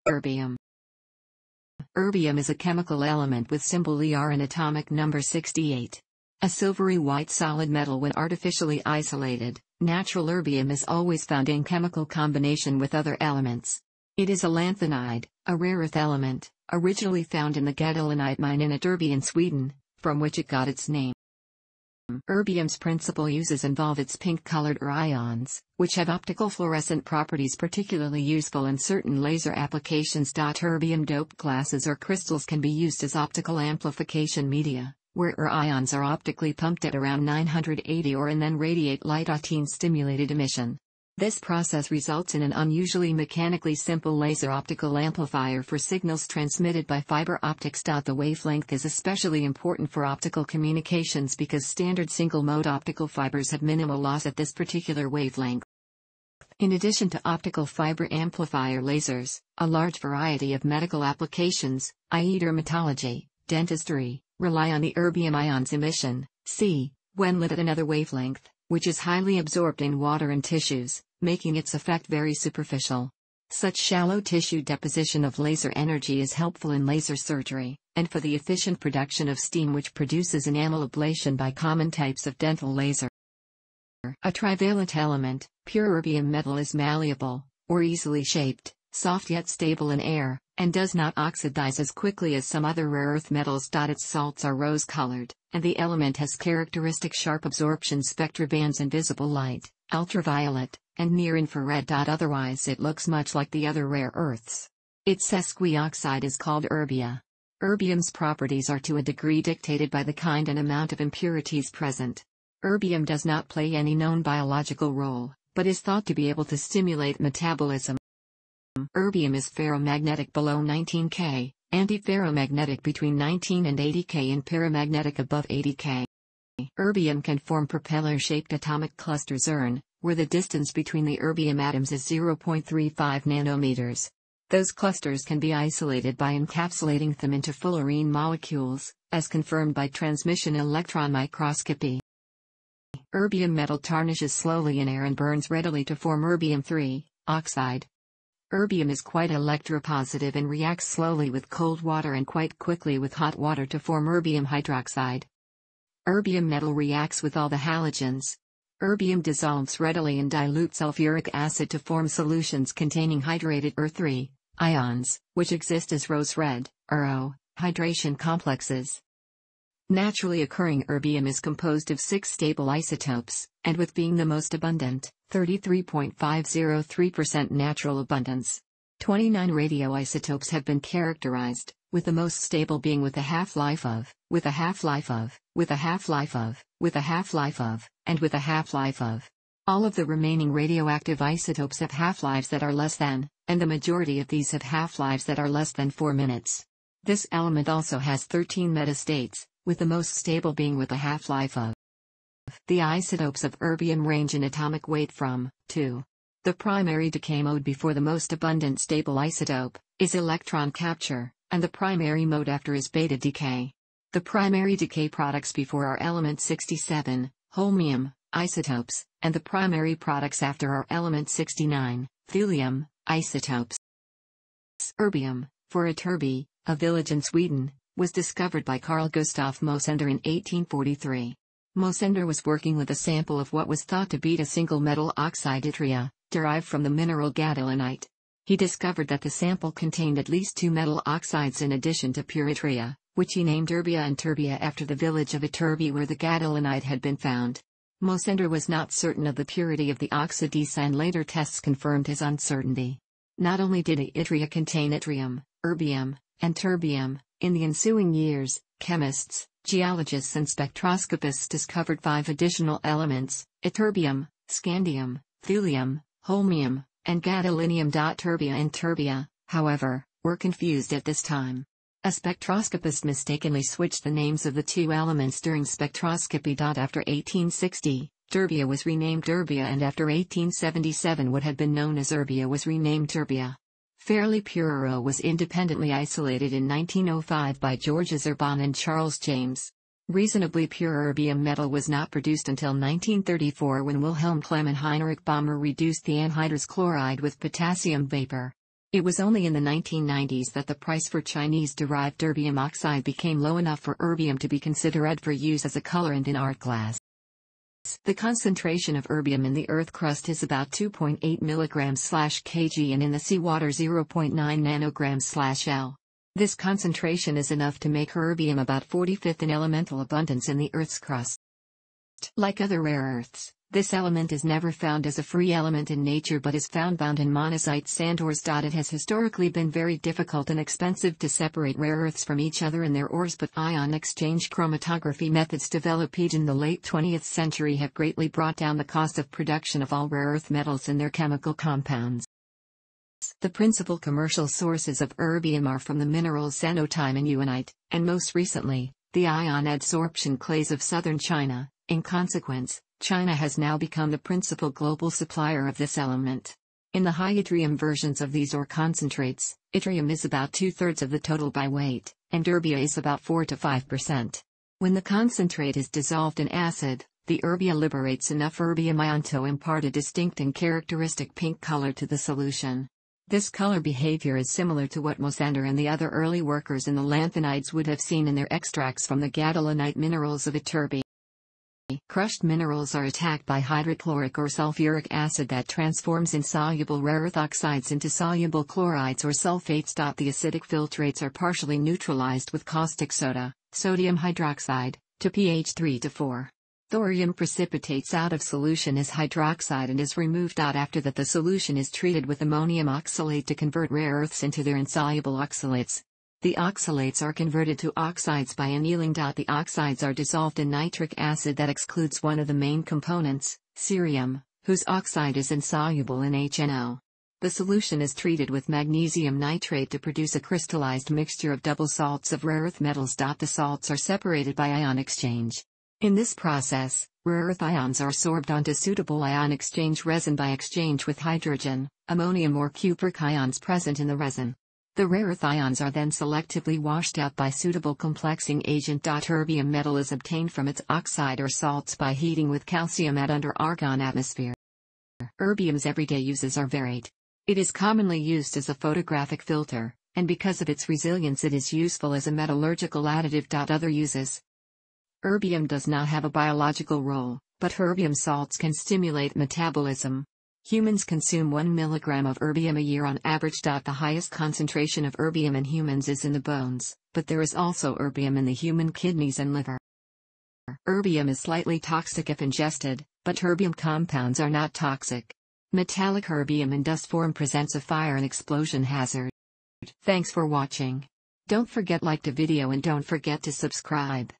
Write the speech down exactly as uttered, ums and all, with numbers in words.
Erbium. Erbium is a chemical element with symbol E R and atomic number sixty-eight. A silvery-white solid metal when artificially isolated. Natural erbium is always found in chemical combination with other elements. It is a lanthanide, a rare earth element, originally found in the gadolinite mine in Ytterby in Sweden, from which it got its name. Erbium's principal uses involve its pink-colored or ions, which have optical fluorescent properties particularly useful in certain laser applications. Erbium-doped glasses or crystals can be used as optical amplification media, where Er ions are optically pumped at around nine hundred eighty or and then radiate light-stimulated emission. This process results in an unusually mechanically simple laser optical amplifier for signals transmitted by fiber optics. The wavelength is especially important for optical communications because standard single-mode optical fibers have minimal loss at this particular wavelength. In addition to optical fiber amplifier lasers, a large variety of medical applications, that is dermatology, dentistry, rely on the erbium ion's emission, C, when lit at another wavelength, which is highly absorbed in water and tissues, making its effect very superficial. Such shallow tissue deposition of laser energy is helpful in laser surgery, and for the efficient production of steam which produces enamel ablation by common types of dental laser. A trivalent element, pure erbium metal is malleable, or easily shaped, soft yet stable in air, and does not oxidize as quickly as some other rare earth metals. Its salts are rose-colored, and the element has characteristic sharp absorption spectra bands in visible light, ultraviolet, and near-infrared. Otherwise it looks much like the other rare earths. Its sesquioxide is called erbia. Erbium's properties are to a degree dictated by the kind and amount of impurities present. Erbium does not play any known biological role, but is thought to be able to stimulate metabolism. Erbium is ferromagnetic below nineteen K, antiferromagnetic between nineteen and eighty K and paramagnetic above eighty K. Erbium can form propeller-shaped atomic clusters E R N, where the distance between the erbium atoms is zero point three five nanometers. Those clusters can be isolated by encapsulating them into fullerene molecules, as confirmed by transmission electron microscopy. Erbium metal tarnishes slowly in air and burns readily to form erbium three oxide. Erbium is quite electropositive and reacts slowly with cold water and quite quickly with hot water to form erbium hydroxide. Erbium metal reacts with all the halogens. Erbium dissolves readily in dilute sulfuric acid to form solutions containing hydrated E R three ions, which exist as rose-red, E R O, hydration complexes. Naturally occurring erbium is composed of six stable isotopes, and with being the most abundant, thirty-three point five zero three percent natural abundance. twenty-nine radioisotopes have been characterized, with the most stable being with a half-life of, with a half-life of, with a half-life of, with a half-life of, and with a half-life of. All of the remaining radioactive isotopes have half-lives that are less than, and the majority of these have half-lives that are less than four minutes. This element also has thirteen metastates, with the most stable being with a half-life of. The isotopes of erbium range in atomic weight from two. The primary decay mode before the most abundant stable isotope is electron capture, and the primary mode after is beta decay. The primary decay products before are element sixty-seven, holmium, isotopes, and the primary products after are element sixty-nine, thulium, isotopes. Erbium, for Ytterby, a village in Sweden, was discovered by Carl Gustaf Mosander in eighteen forty-three. Mosander was working with a sample of what was thought to be a single metal oxide yttria, derived from the mineral gadolinite. He discovered that the sample contained at least two metal oxides in addition to pure yttria, which he named Erbia and Terbia after the village of Ytterby where the gadolinite had been found. Mosander was not certain of the purity of the oxides and later tests confirmed his uncertainty. Not only did yttria contain yttrium, erbium, and terbium, in the ensuing years, chemists, geologists and spectroscopists discovered five additional elements, ytterbium, scandium, thulium, holmium, and gadolinium. Terbia and terbia, however, were confused at this time. A spectroscopist mistakenly switched the names of the two elements during spectroscopy. After eighteen sixty, terbia was renamed erbia, and after eighteen seventy-seven what had been known as erbia was renamed terbia. Fairly pure E R O was independently isolated in nineteen oh five by George Zerbon and Charles James. Reasonably pure erbium metal was not produced until nineteen thirty-four when Wilhelm Clement Heinrich Baumer reduced the anhydrous chloride with potassium vapor. It was only in the nineteen nineties that the price for Chinese-derived erbium oxide became low enough for erbium to be considered for use as a colorant in art glass. The concentration of erbium in the Earth crust is about two point eight milligrams per kilogram and in the seawater zero point nine nanograms per L. This concentration is enough to make erbium about forty-fifth in elemental abundance in the Earth's crust. Like other rare earths, this element is never found as a free element in nature but is found bound in monazite sand ores. It has historically been very difficult and expensive to separate rare earths from each other in their ores, but ion exchange chromatography methods developed in the late twentieth century have greatly brought down the cost of production of all rare earth metals and their chemical compounds. The principal commercial sources of erbium are from the minerals xenotime and euanite, and most recently, the ion adsorption clays of southern China. In consequence, China has now become the principal global supplier of this element. In the high yttrium versions of these ore concentrates, yttrium is about two-thirds of the total by weight, and erbium is about four to five percent. When the concentrate is dissolved in acid, the erbium liberates enough erbium ion to impart a distinct and characteristic pink color to the solution. This color behavior is similar to what Mosander and the other early workers in the Lanthanides would have seen in their extracts from the gadolinite minerals of Ytterby. Crushed minerals are attacked by hydrochloric or sulfuric acid that transforms insoluble rare earth oxides into soluble chlorides or sulfates. The acidic filtrates are partially neutralized with caustic soda, sodium hydroxide, to pH three to four. Thorium precipitates out of solution as hydroxide and is removed out after that. The solution is treated with ammonium oxalate to convert rare earths into their insoluble oxalates. The oxalates are converted to oxides by annealing. The oxides are dissolved in nitric acid that excludes one of the main components, cerium, whose oxide is insoluble in H N O. The solution is treated with magnesium nitrate to produce a crystallized mixture of double salts of rare earth metals. The salts are separated by ion exchange. In this process, rare earth ions are sorbed onto suitable ion exchange resin by exchange with hydrogen, ammonium or cupric ions present in the resin. The rare earth ions are then selectively washed out by suitable complexing agent. Erbium metal is obtained from its oxide or salts by heating with calcium at under argon atmosphere. Erbium's everyday uses are varied. It is commonly used as a photographic filter, and because of its resilience it is useful as a metallurgical additive. Other uses. Erbium does not have a biological role, but erbium salts can stimulate metabolism. Humans consume one milligram of erbium a year on average. The highest concentration of erbium in humans is in the bones, but there is also erbium in the human kidneys and liver. Erbium is slightly toxic if ingested, but erbium compounds are not toxic. Metallic erbium in dust form presents a fire and explosion hazard. Thanks for watching. Don't forget to like the video and don't forget to subscribe.